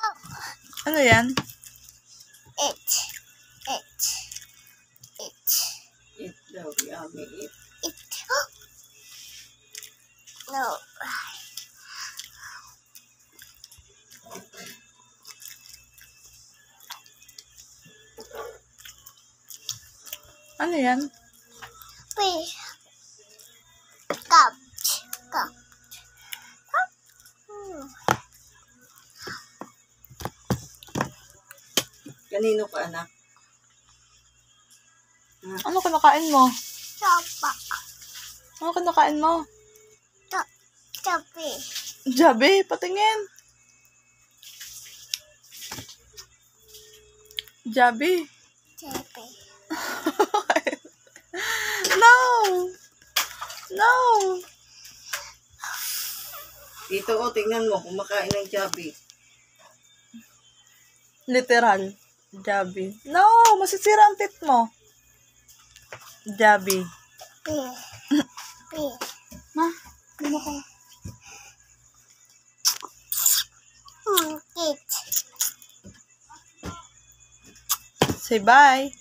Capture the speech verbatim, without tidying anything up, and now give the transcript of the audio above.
Ano yan? It. It. It. It daw, yummy it. It. No. Ano yan? Fish. Cup. Cup. Cup. Hmm. Kanino ka, anak? Ano kinakain mo? Sopa. Ano kinakain mo? Chapi. Jabi, patingin. Jabi. Chapi. No! No! Dito ko, tingnan mo, kumakain ng Jabi. Literal. Jabi. No! Masisira ang tit mo. Jabi. Pi. Pi. Ma, ano ka? Hmm. It. Say bye.